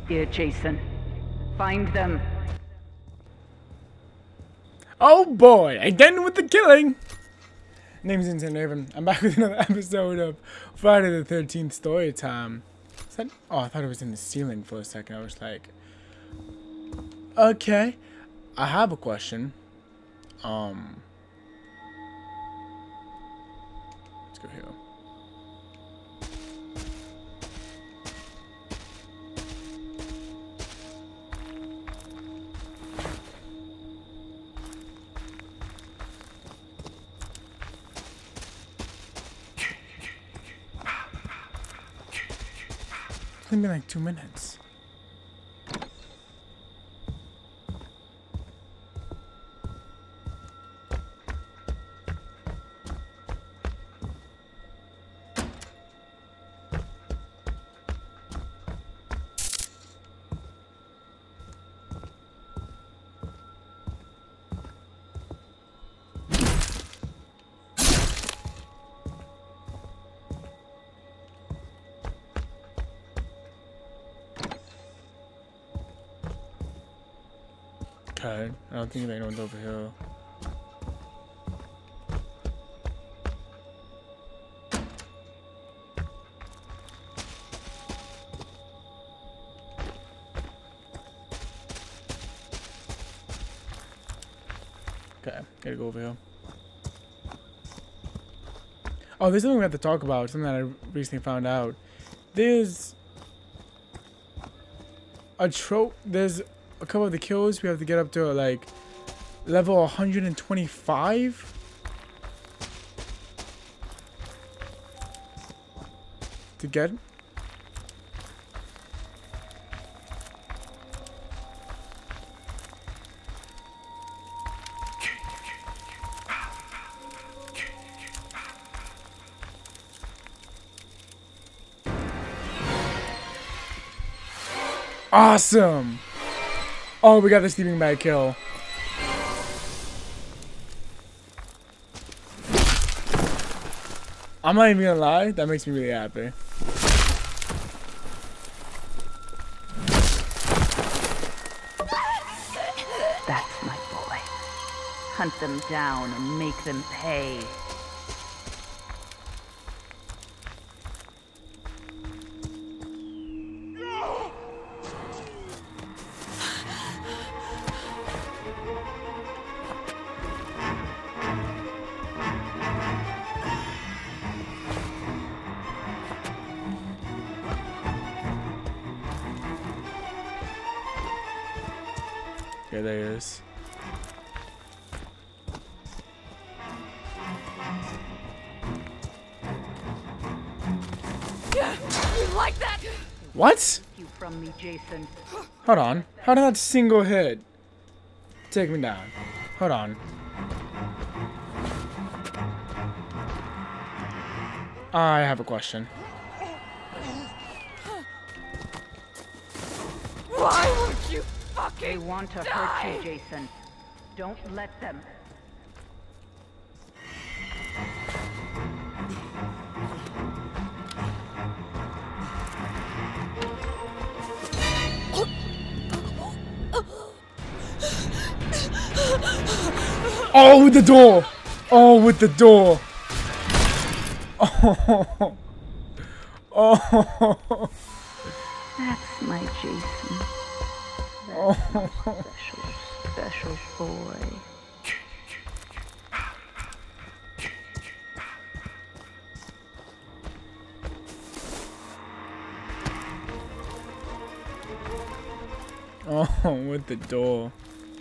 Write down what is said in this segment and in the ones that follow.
Dear Jason, find them. Oh boy, again with the killing! Name's InsaneRaven. I'm back with another episode of Friday the 13th story time. Is that, oh, I thought it was in the ceiling for a second. I was like, okay. I have a question. Let's go here. It's gonna be like 2 minutes. Okay, I don't think anyone's over here. Okay, gotta go over here. Oh, there's something we have to talk about, something that I recently found out. There's there's a couple of the kills we have to get up to like level 125 to get. Awesome! Oh, we got the sleeping bag kill. I'm not even gonna lie, that makes me really happy. That's my boy. Hunt them down and make them pay. Yeah, there he is. You like that? What? You from me, Jason. Hold on. How did that single hit take me down? Hold on. I have a question. Why would you fucking They want to hurt you, Jason. Don't let them. Oh, with the door! Oh, with the door! Oh! Oh! That's my Jason. That's Oh! my special boy. Oh, with the door.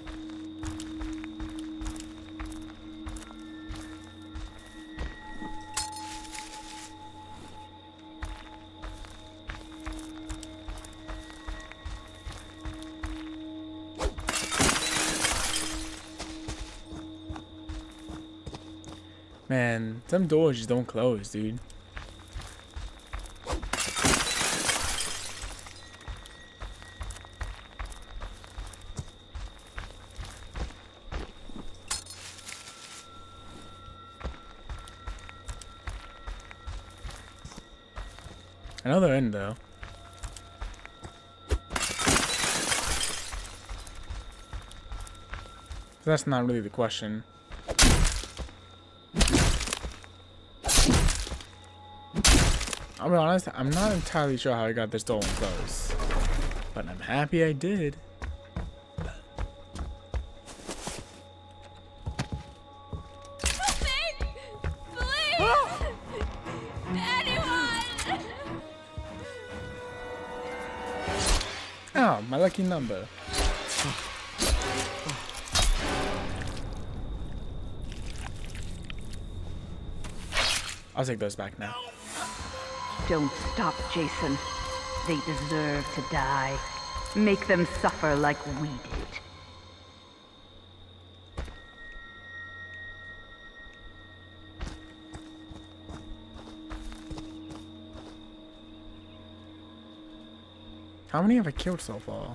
Man, some doors just don't close, dude. I know they're in though. So that's not really the question. I'll be honest, I'm not entirely sure how I got the stolen clothes. But I'm happy I did. Oh, my lucky number. I'll take those back now. Don't stop, Jason. They deserve to die. Make them suffer like we did. How many have I killed so far?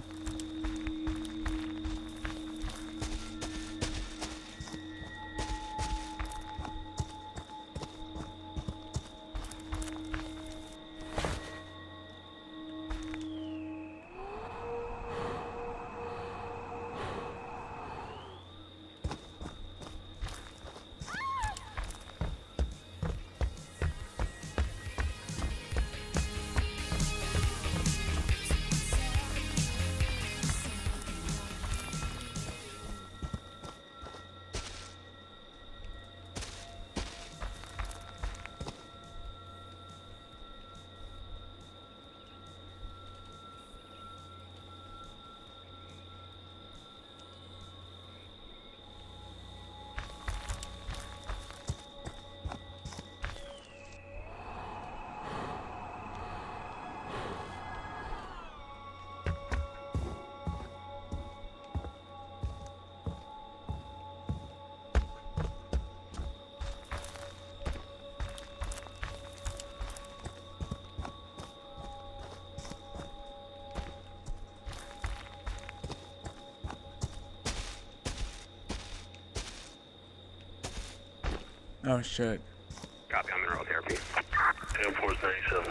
Oh shit. Copy on mineral therapy. Air Force 97.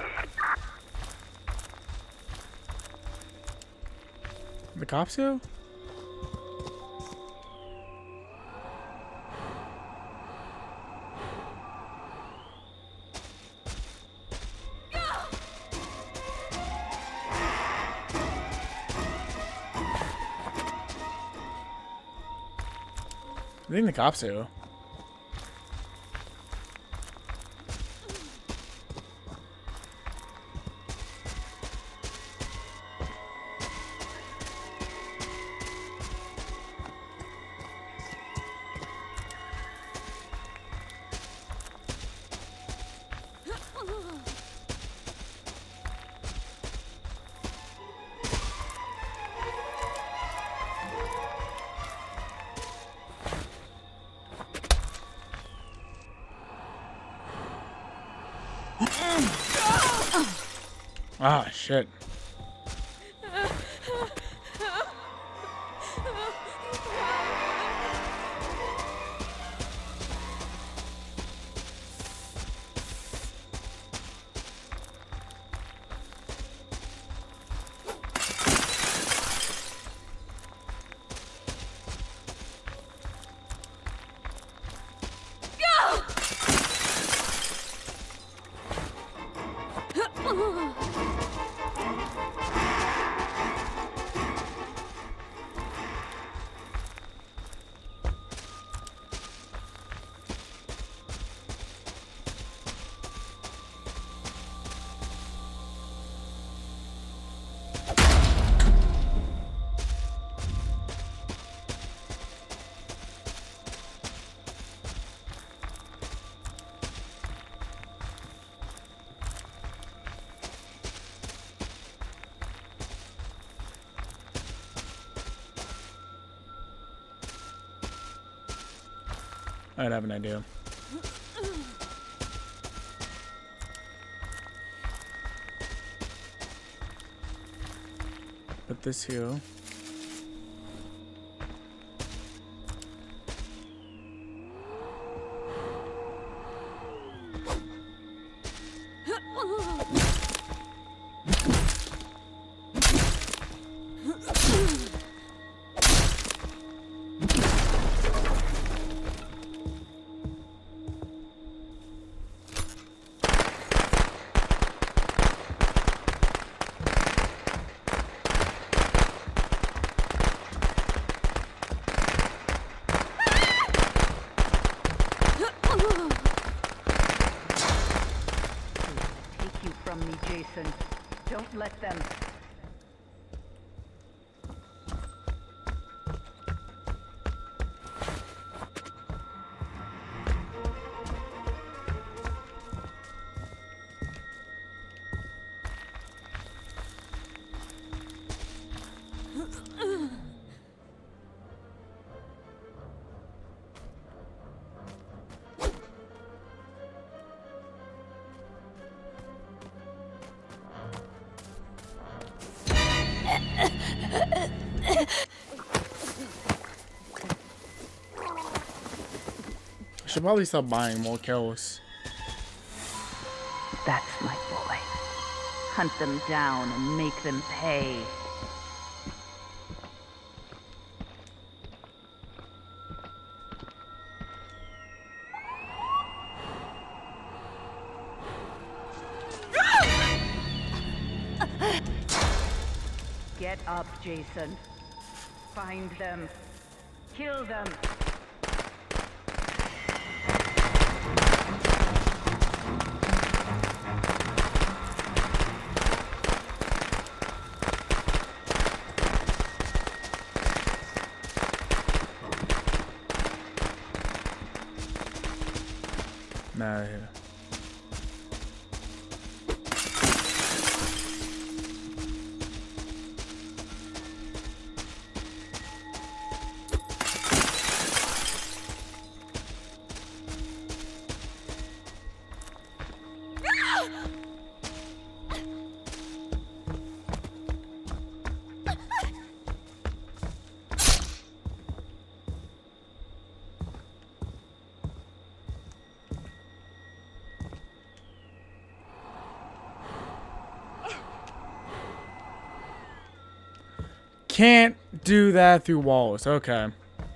The cops go? I think the cops do. Ah, shit. I'd have an idea. Put this here. let them. I should probably stop buying more kills. That's my boy. Hunt them down and make them pay. Get up, Jason. Find them. Kill them. Nah, yeah. Can't do that through walls. Okay.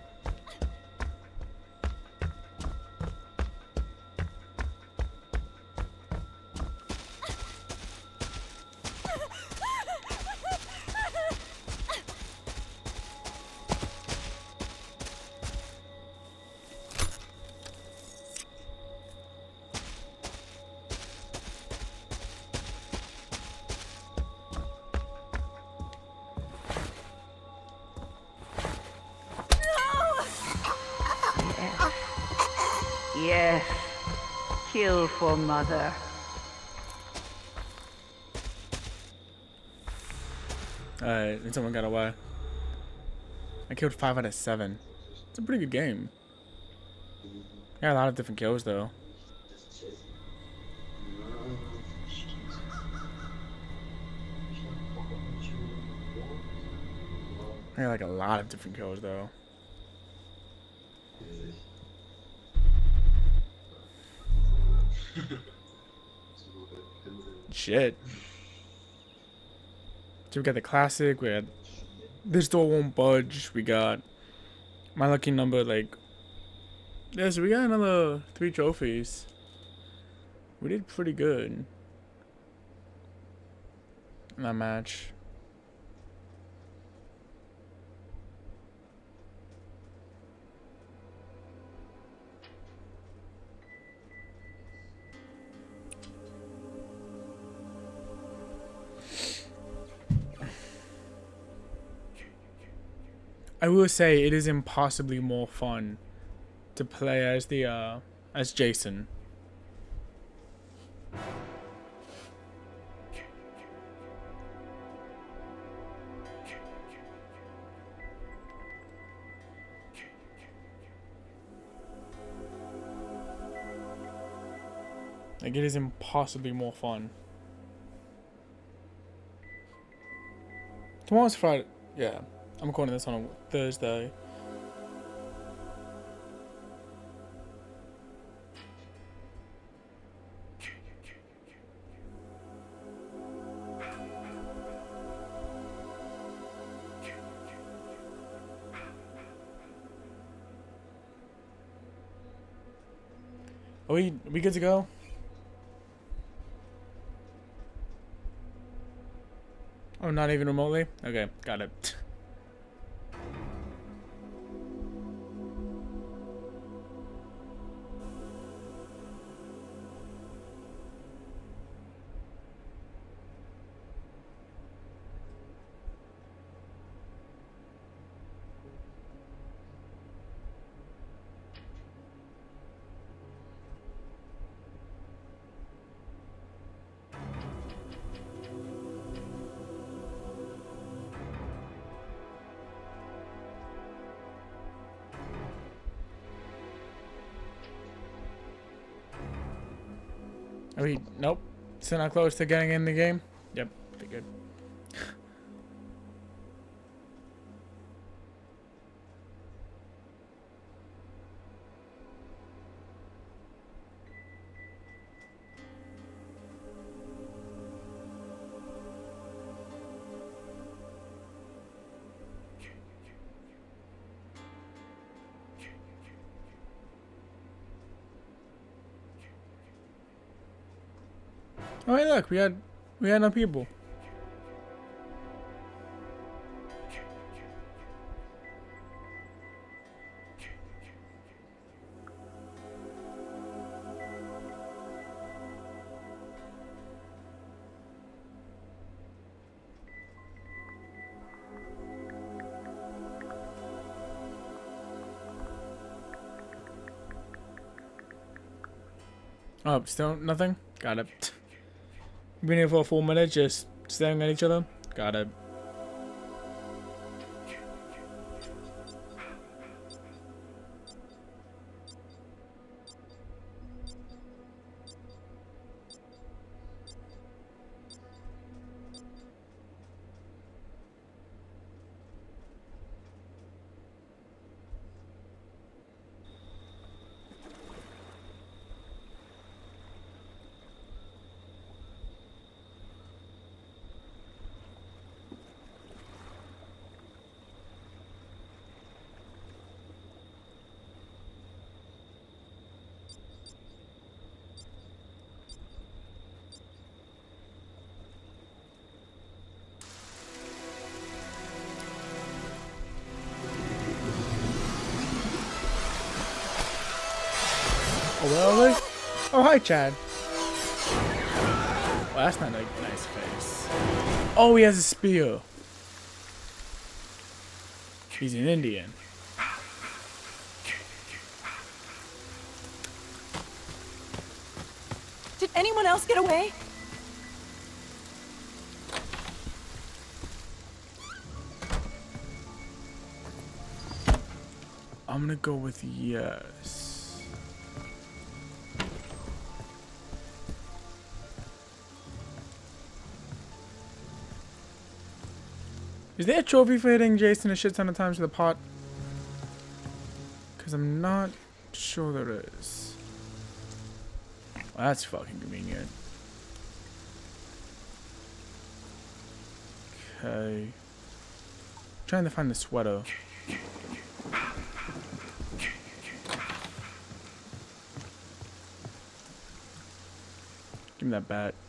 Yes. Kill for mother. Alright, and someone got away. I killed 5 out of 7. It's a pretty good game. Got a lot of different kills though. I got like a lot of different kills though. Shit. So we got the classic, we had This Door Won't Budge, we got My Lucky Number, like, yeah, so we got another 3 trophies. We did pretty good in that match. I will say it is impossibly more fun to play as the as Jason. Like, it is impossibly more fun. Tomorrow's Friday. Yeah, I'm recording this on a Thursday. Are we good to go? Oh, not even remotely? Okay, got it. Are we? Nope. Still not close to getting in the game? Yep. Figured. Oh, hey, look, we had no people. Oh, still nothing? Got it. Been here for a full minute, just staring at each other. Got it. Oh, where are they? Oh, hi, Chad. Well, that's not a nice face. Oh, he has a spear. He's an Indian. Did anyone else get away? I'm gonna go with yes. Is there a trophy for hitting Jason a shit ton of times with a pot? Because I'm not sure there is. Well, that's fucking convenient. Okay. Trying to find the sweater. Give me that bat.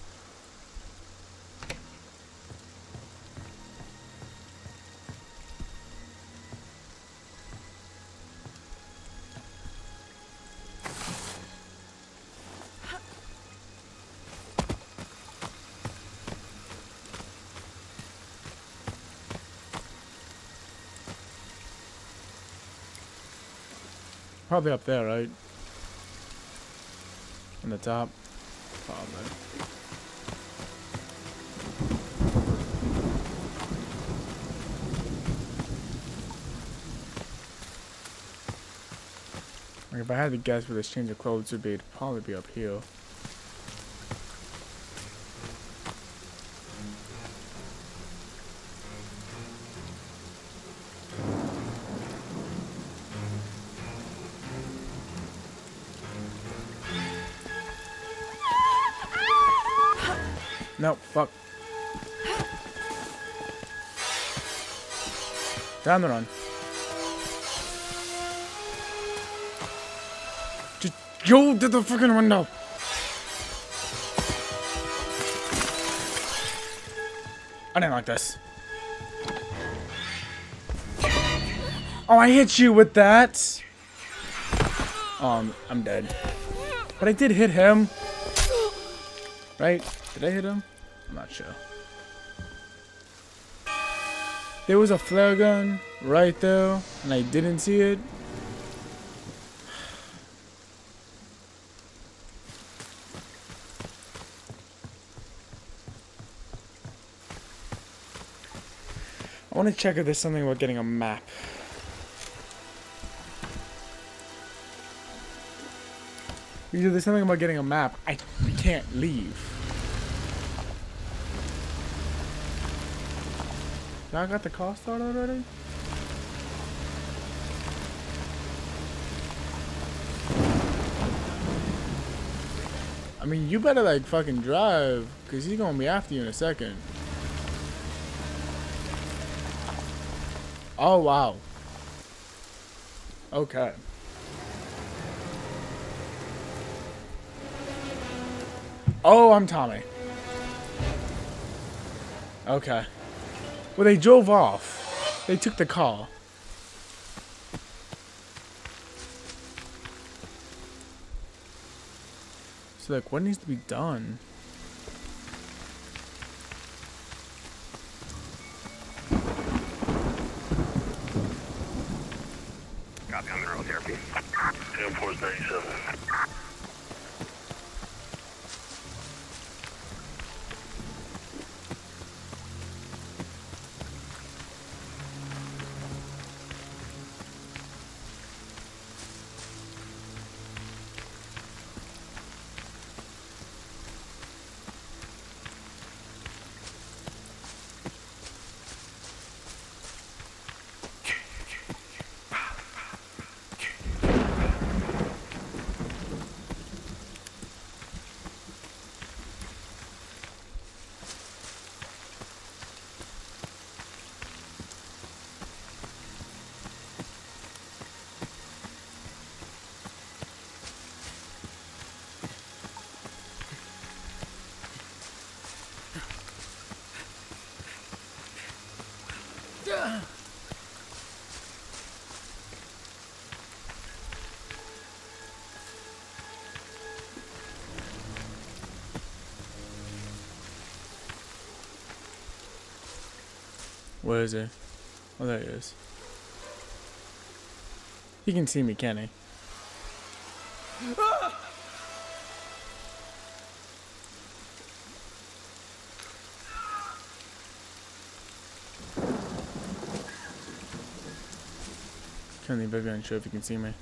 Probably up there, right? On the top. Probably. Like if I had to guess where this change of clothes would be, it'd probably be up here. No, fuck. Down the run. Just go to the freaking window. I didn't like this. Oh, I hit you with that. I'm dead. But I did hit him. Right? Did I hit him? I'm not sure. There was a flare gun right there, and I didn't see it. I want to check if there's something about getting a map. Either there's something about getting a map. I can't leave. Y'all got the car started already? I mean, you better like fucking drive, cause he's gonna be after you in a second. Oh wow. Okay. Oh, I'm Tommy. Okay. Well, they drove off. They took the car. So, like, what needs to be done? Copy on mineral therapy. Air Force 97. Where is he? Oh, there he is. He can see me, can he? Can't leave everyone sure if he can see me.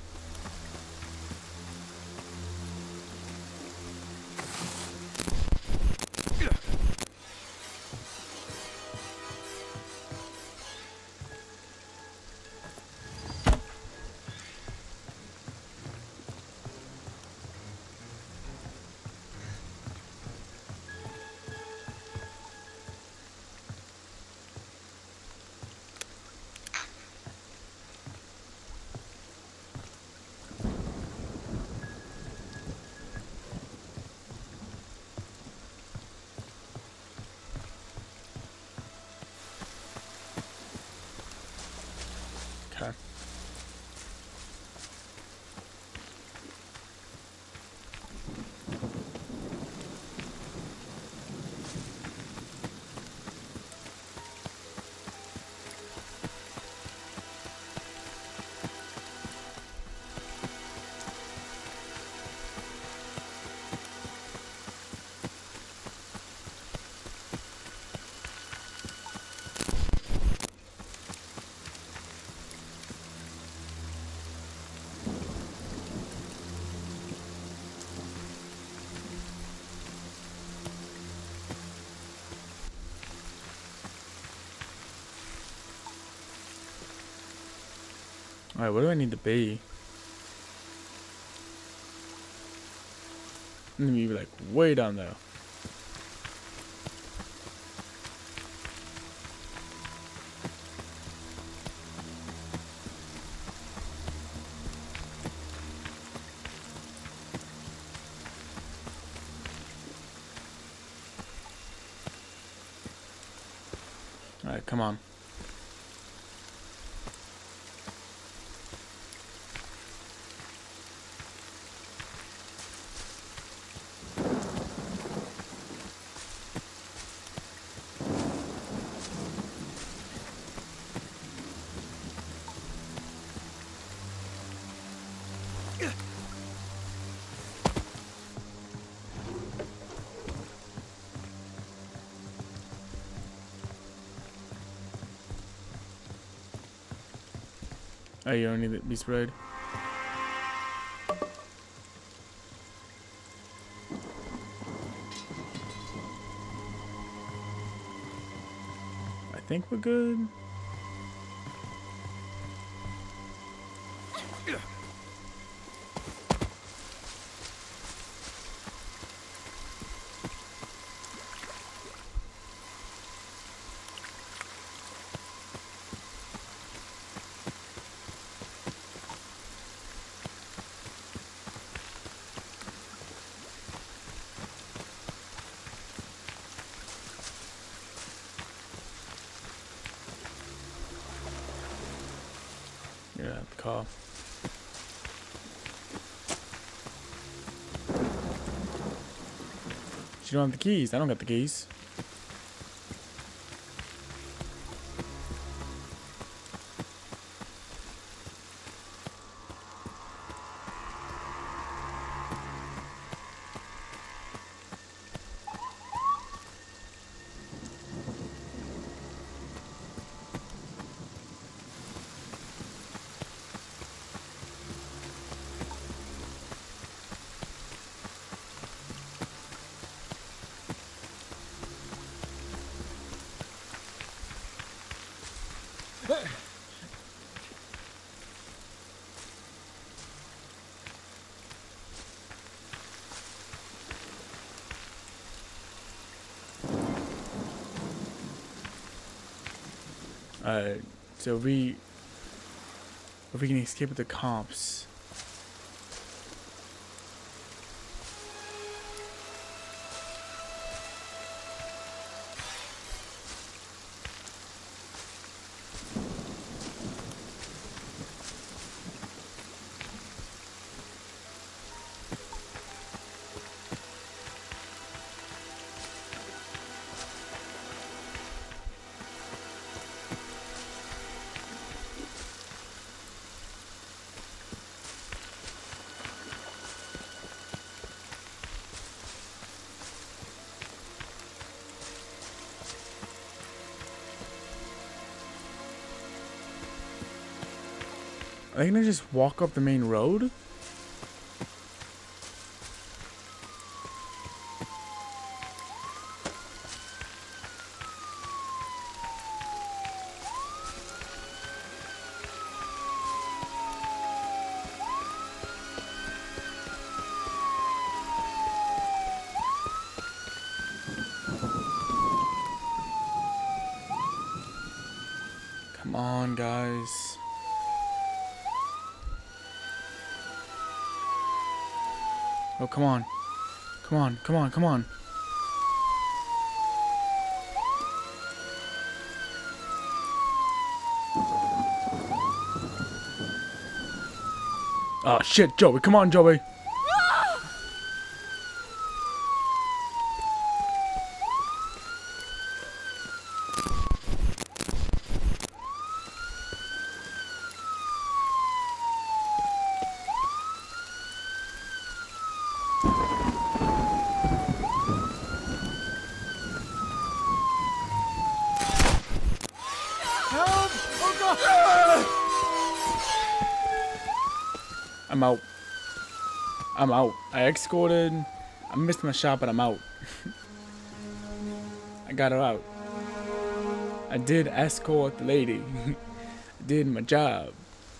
Okay. Alright, where do I need to be? I need to be like way down there. Alright, come on. Oh, you don't need to be sprayed. think we're good. Yeah, the car. You don't have the keys. I don't got the keys. Alright, so if we can escape with the cops. Are they gonna just walk up the main road? Come on, guys. Oh, come on. Come on, come on, come on. Oh, shit, Joey. Come on, Joey. Help! Oh, God! I'm out. I'm out. I escorted. I missed my shot, but I'm out. I got her out. I did escort the lady. I did my job.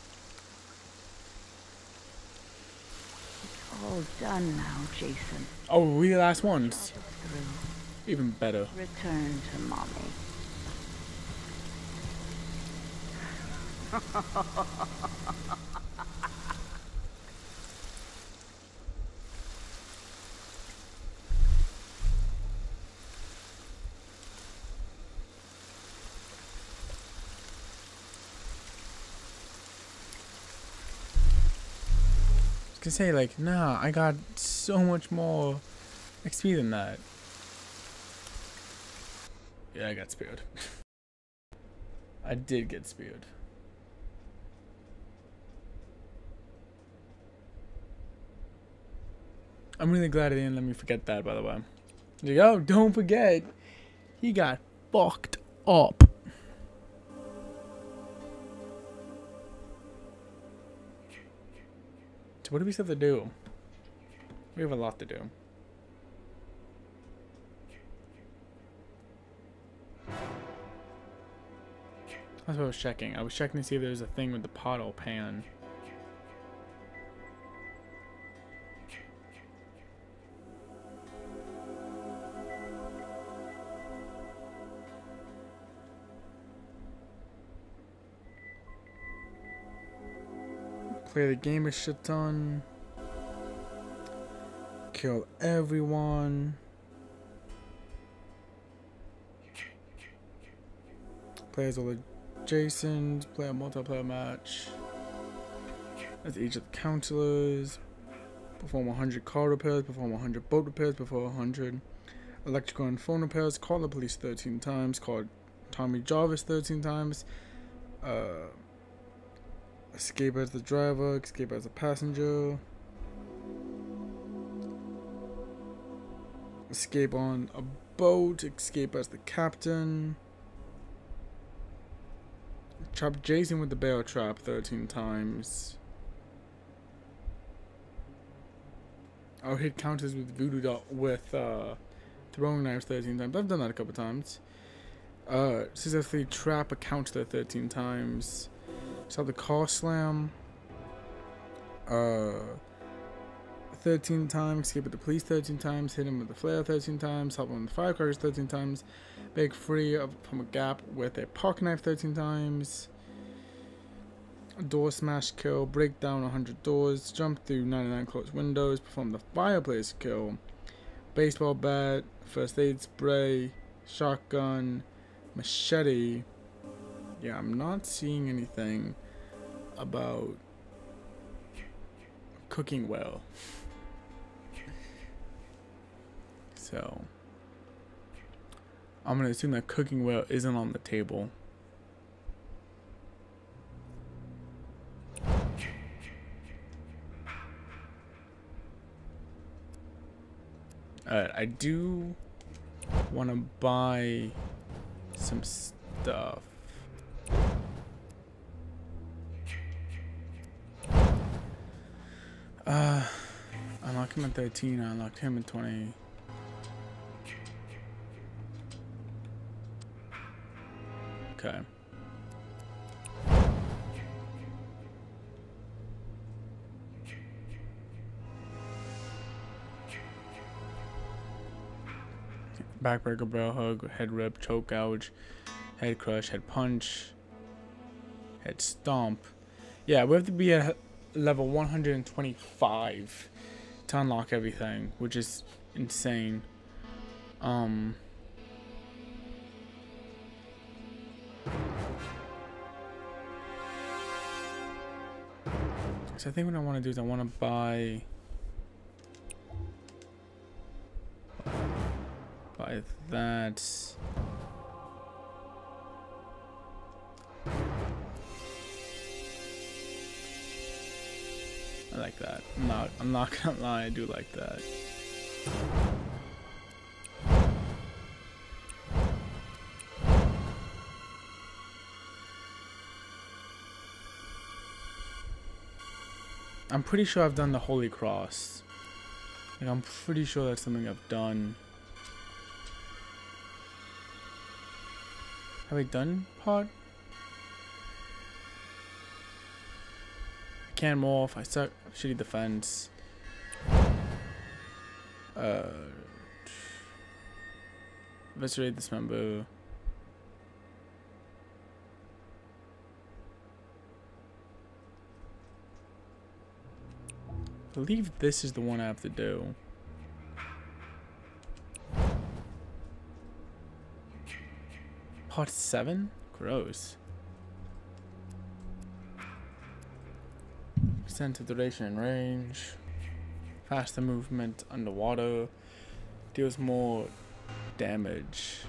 All done now, Jason. Oh, we the last ones. Through. Even better. Return to mommy. I was gonna say, like, nah, I got so much more XP than that. Yeah, I got speared. I did get speared. I'm really glad it didn't let me forget that, by the way. Like, oh, don't forget, he got fucked up. So what do we still have to do? We have a lot to do. That's what I was checking. I was checking to see if there's a thing with the pot or pan. Play the game a shit ton. Kill everyone. Play as all the Jasons. Play a multiplayer match as each of the counselors. Perform 100 car repairs. Perform 100 boat repairs. Perform 100 electrical and phone repairs. Call the police 13 times. Call Tommy Jarvis 13 times. Escape as the driver. Escape as a passenger. Escape on a boat. Escape as the captain. Trap Jason with the bear trap 13 times. I'll hit counters with voodoo doll with throwing knives 13 times. I've done that a couple times. Successfully trap a counselor 13 times. Saw the car slam 13 times. Escape with the police 13 times. Hit him with the flare 13 times. Help him with the firecrackers 13 times. Break free from a gap with a pocket knife 13 times. Door smash kill. Break down 100 doors. Jump through 99 closed windows. Perform the fireplace kill. Baseball bat. First aid spray. Shotgun. Machete. Yeah, I'm not seeing anything about cooking well. So I'm gonna assume that cooking well isn't on the table. Alright, I do want to buy some stuff. Unlock him at 13, I unlocked him at 20. Okay. Backbreaker, barrel hug, head rip, choke gouge, head crush, head punch, head stomp. Yeah, we have to be at level 125 to unlock everything, which is insane. So I think what I want to do is I want to buy that. I like that. I'm not gonna lie, I do like that. I'm pretty sure I've done the Holy Cross. Like, I'm pretty sure that's something I've done. Have I done pot? I can't morph. I suck. Shitty defense. Eviscerate this member. I believe this is the one I have to do. Pot 7? Gross. Extended duration and range. Faster movement underwater. Deals more damage.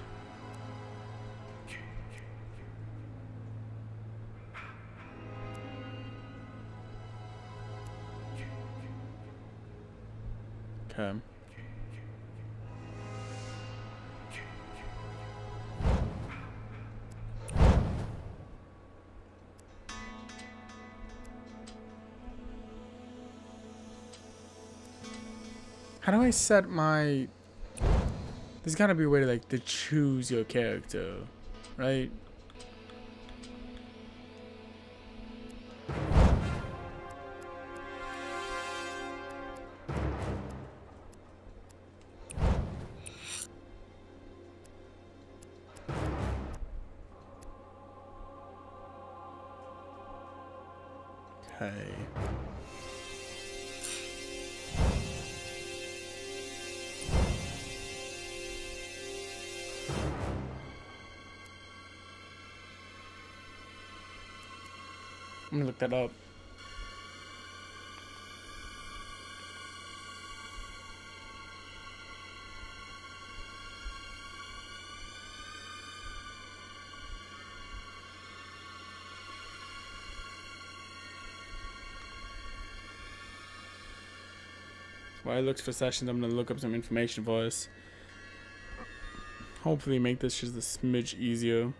Okay. How do I set my... There's gotta be a way to, like, to choose your character, right? Okay. I'm gonna look that up. While I look for sessions, I'm gonna look up some information for us. Hopefully make this just a smidge easier.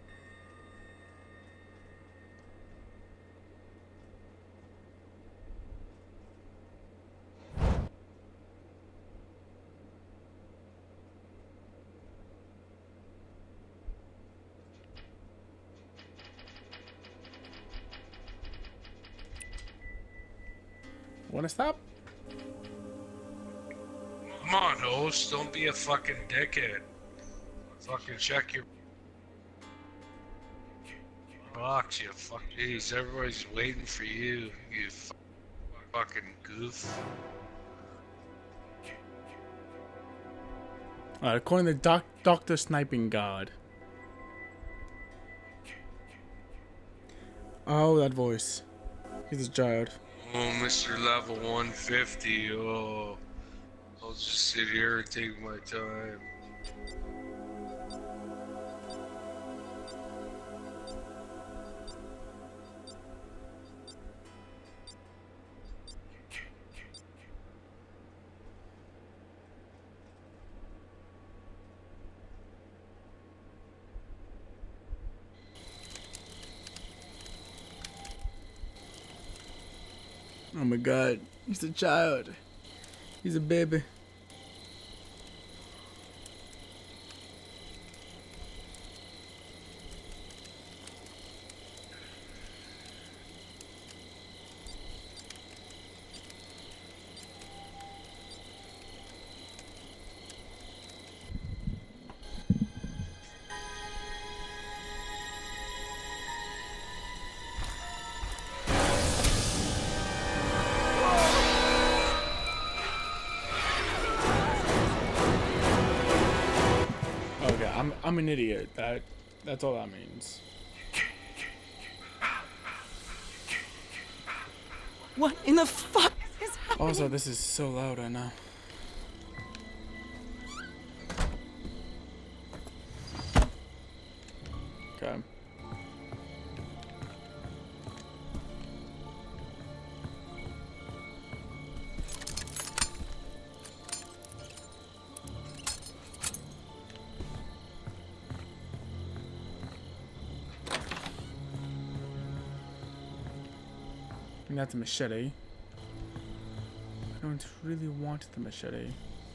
Wanna stop? Come on, host. Don't be a fucking dickhead. Fucking check your box, you fuck. Jeez, everybody's waiting for you, you fucking goof. Alright, according to Dr. Sniping God. Oh, that voice. He's a child. Oh, Mr. Level 150. Oh, I'll just sit here and take my time. Oh my god, he's a child. He's a baby. Okay, I'm an idiot. That's all that means. What in the fuck is happening? Also, this is so loud right now. Okay. And that's a machete. I don't really want the machete.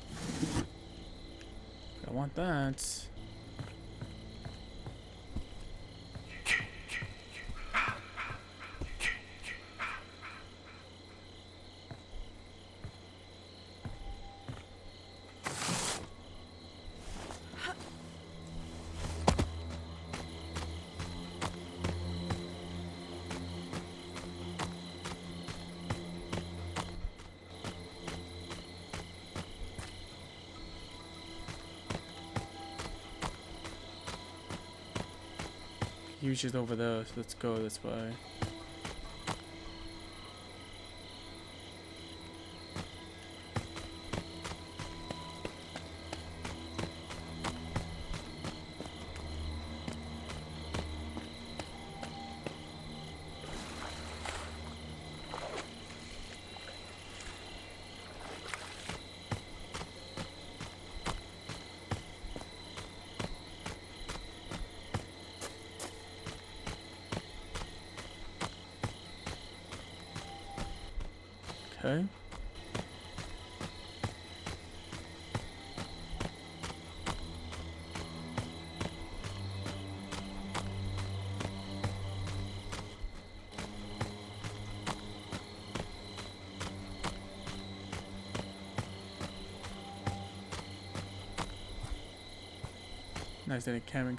I want that. He was just over there, so let's go this way. Okay. Nice little camping.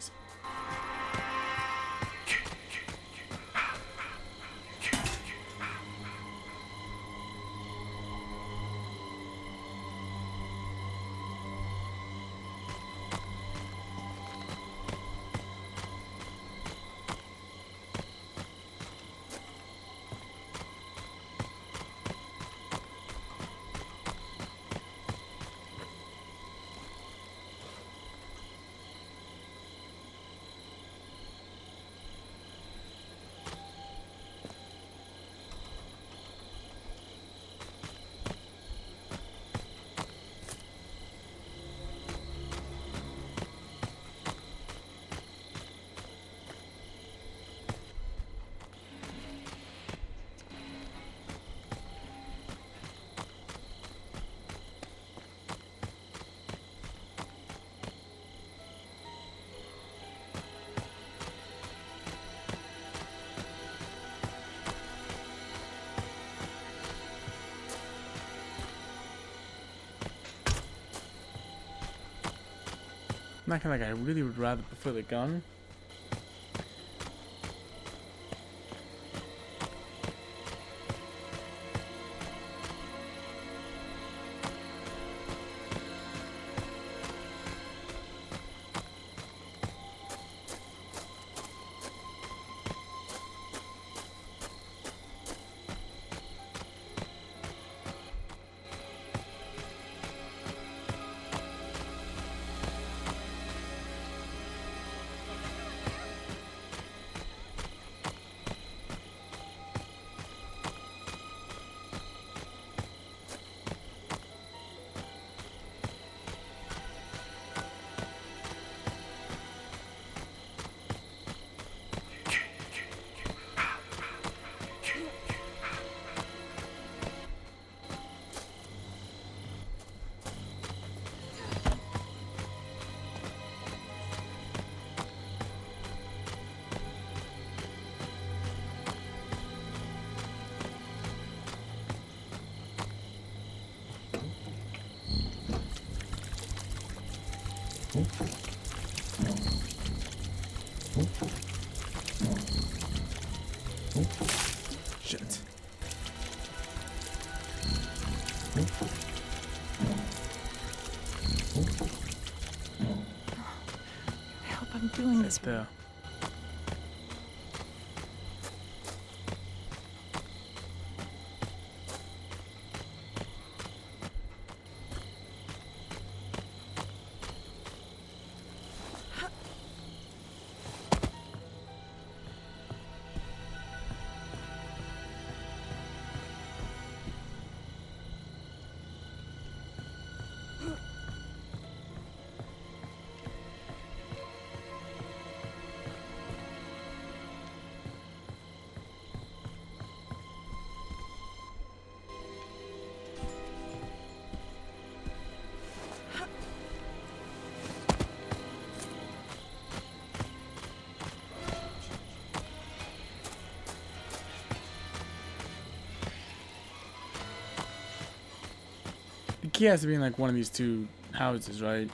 not gonna like I really would rather prefer the gun. Shit. I hope I'm doing this Right there. The key has to be in like one of these two houses, right?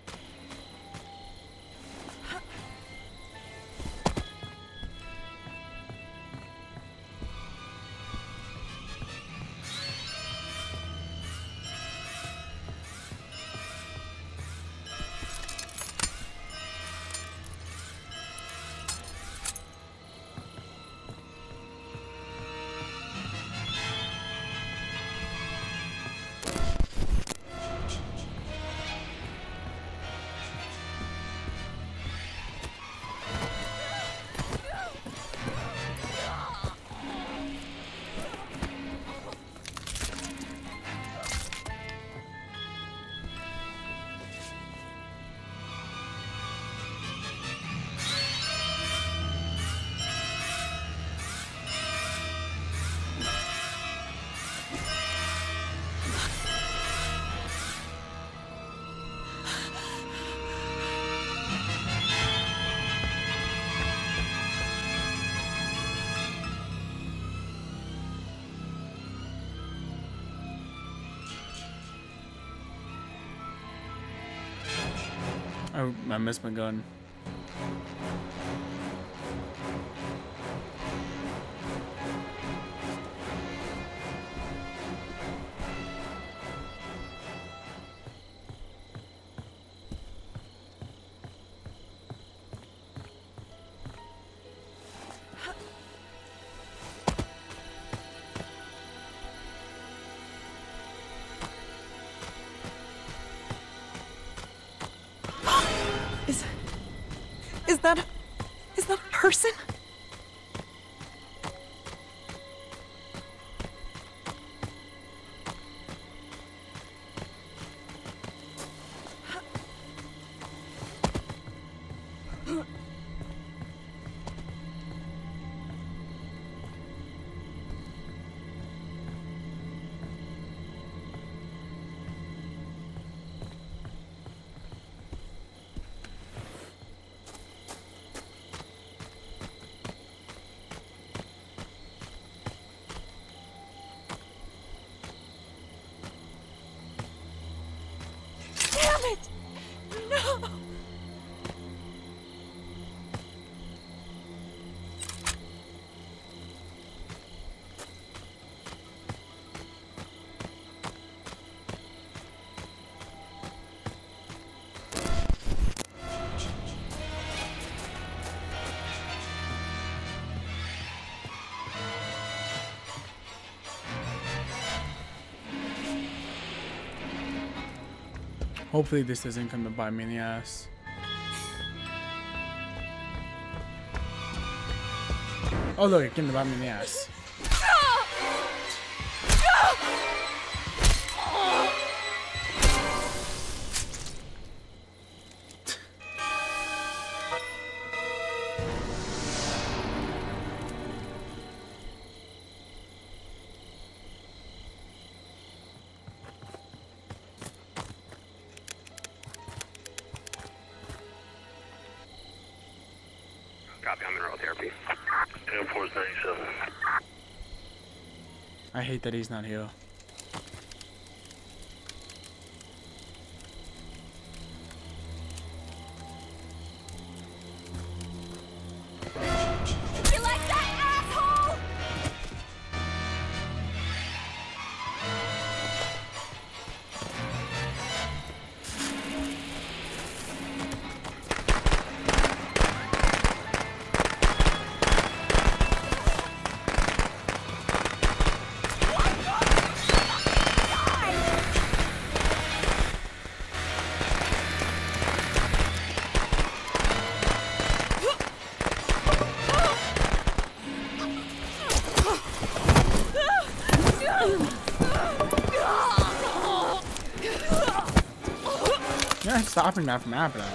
Oh, I missed my gun. Hopefully this doesn't come to bite me in the ass. Oh look, it came to bite me in the ass. Copy, I'm in neural therapy. Air Force 97. I hate that he's not here. You like that, asshole? You're not stopping that from happening.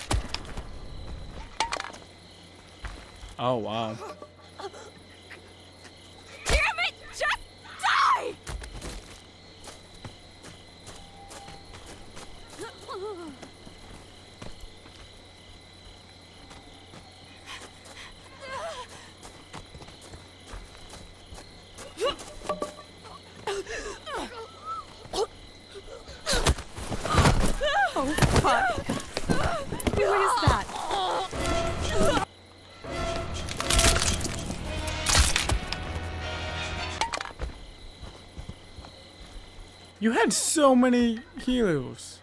Oh wow. Damn it! Just die! Oh, fuck. Who is that? You had so many healers.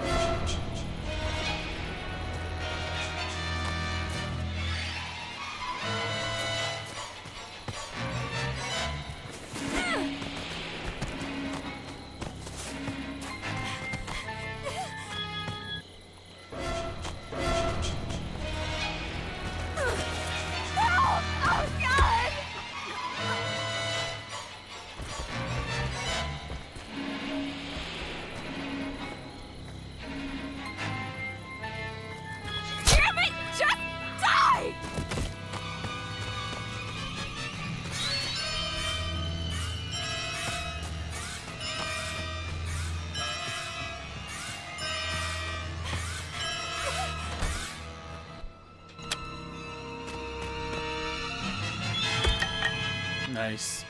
Help! Oh, God! Damn it! Just die! Nice.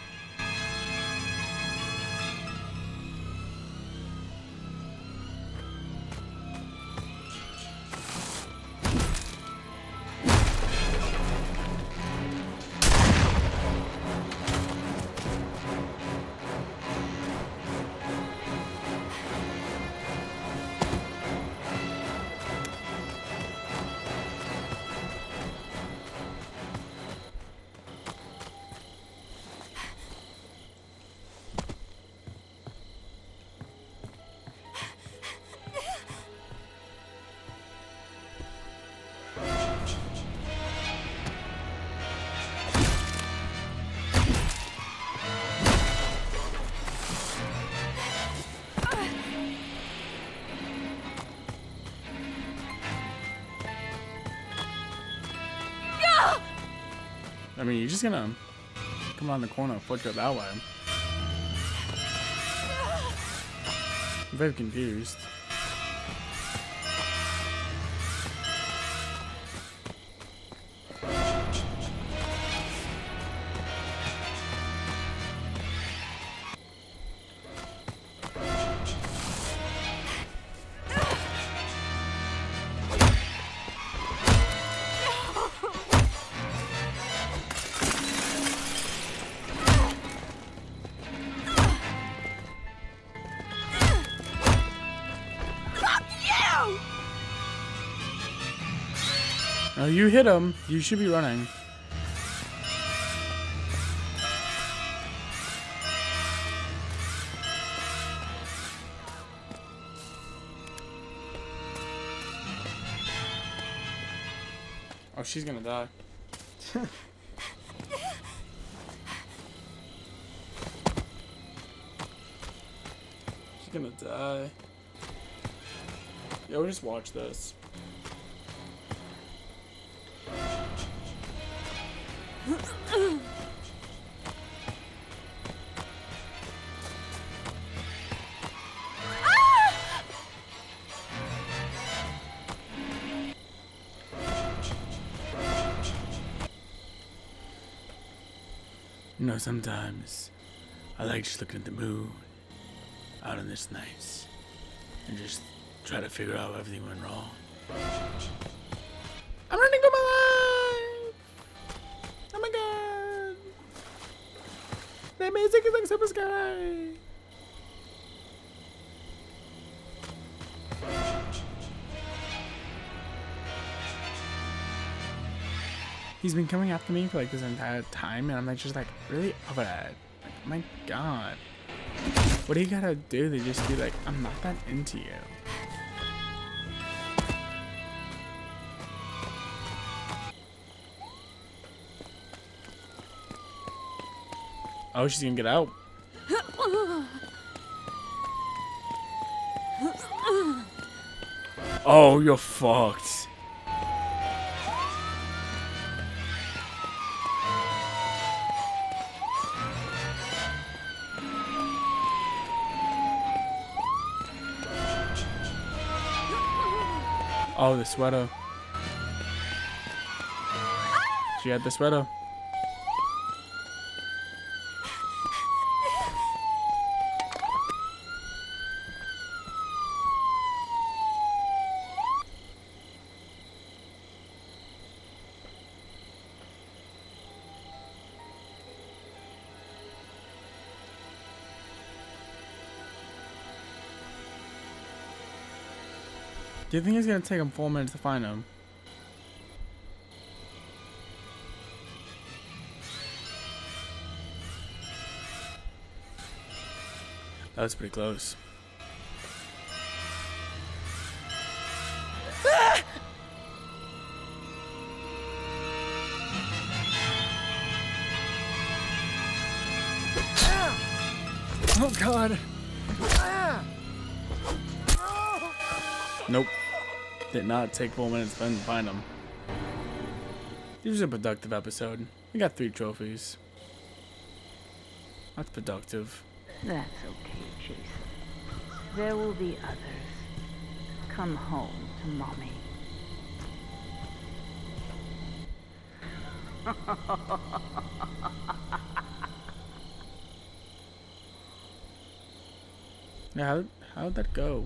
I mean, you're just gonna come around the corner and flick it that way. I'm very confused. Oh, you hit him. You should be running. Oh, she's gonna die. She's gonna die. Yo, just watch this. You know, sometimes I like just looking at the moon out on this night and just try to figure out everything went wrong. I'm running for my life! Oh my god! The music is like super scary! He's been coming after me for like this entire time, and I'm like just like really over that. Like, oh my god. What do you gotta do to just be like, I'm not that into you? Oh, she's gonna get out. Oh, you're fucked. Oh, the sweater. She had the sweater. Do you think it's gonna take him 4 minutes to find him? That was pretty close. Oh god. Nope. Did not take 4 minutes to find him. This was a productive episode. We got 3 trophies. That's productive. That's okay, Jason. There will be others. Come home to Mommy. Yeah, how'd that go?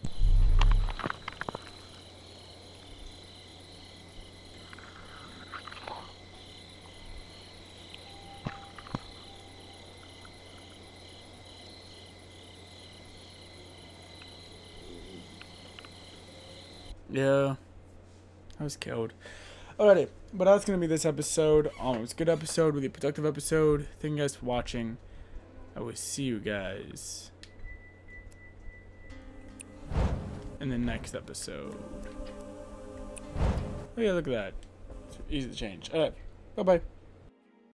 Yeah, I was killed. Alrighty, but that's gonna be this episode. It was a good episode, really productive episode. Thank you guys for watching. I will see you guys in the next episode. Oh yeah, look at that. It's easy to change. Alright, bye bye.